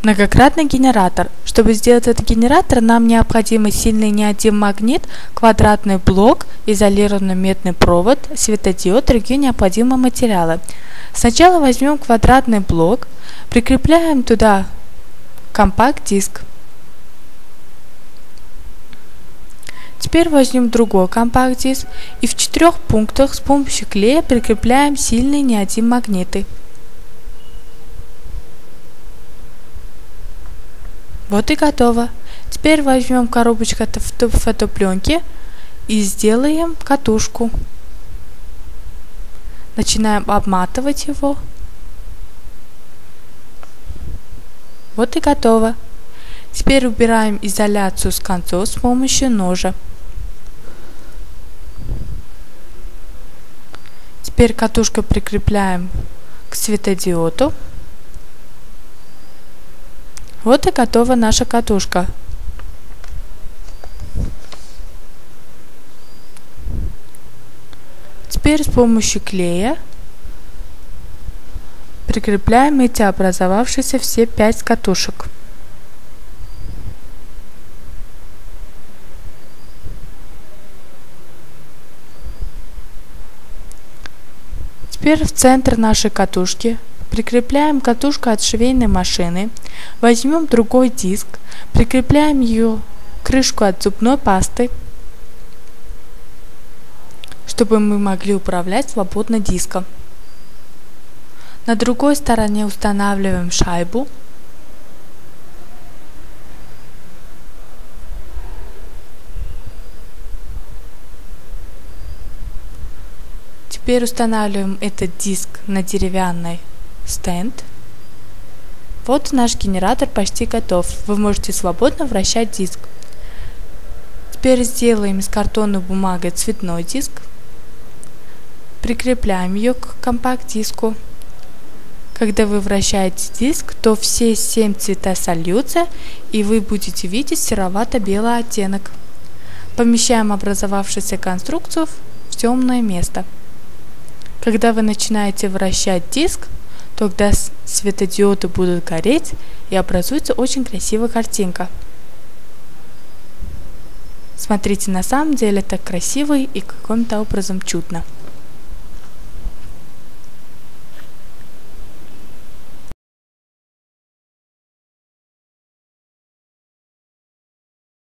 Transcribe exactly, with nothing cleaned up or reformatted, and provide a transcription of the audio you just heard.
Многократный генератор. Чтобы сделать этот генератор, нам необходим сильный неодим-магнит, квадратный блок, изолированный медный провод, светодиод и другие необходимые материалы. Сначала возьмем квадратный блок, прикрепляем туда компакт-диск. Теперь возьмем другой компакт-диск и в четырех пунктах с помощью клея прикрепляем сильные неодим-магниты. Вот и готово. Теперь возьмем коробочку фотопленки и сделаем катушку. Начинаем обматывать его. Вот и готово. Теперь убираем изоляцию с концов с помощью ножа. Теперь катушку прикрепляем к светодиоду. Вот и готова наша катушка. Теперь с помощью клея прикрепляем эти образовавшиеся все пять катушек. Теперь в центр нашей катушки прикрепляем катушку от швейной машины, возьмем другой диск, прикрепляем ее крышку от зубной пасты, чтобы мы могли управлять свободно диском. На другой стороне устанавливаем шайбу. Теперь устанавливаем этот диск на деревянный стенд. Вот наш генератор почти готов. Вы можете свободно вращать диск. Теперь сделаем из картонной бумаги цветной диск. Прикрепляем ее к компакт-диску. Когда вы вращаете диск, то все семь цвета сольются, и вы будете видеть серовато-белый оттенок. Помещаем образовавшуюся конструкцию в темное место. Когда вы начинаете вращать диск, тогда светодиоды будут гореть и образуется очень красивая картинка. Смотрите, на самом деле это красиво и каким-то образом чудно.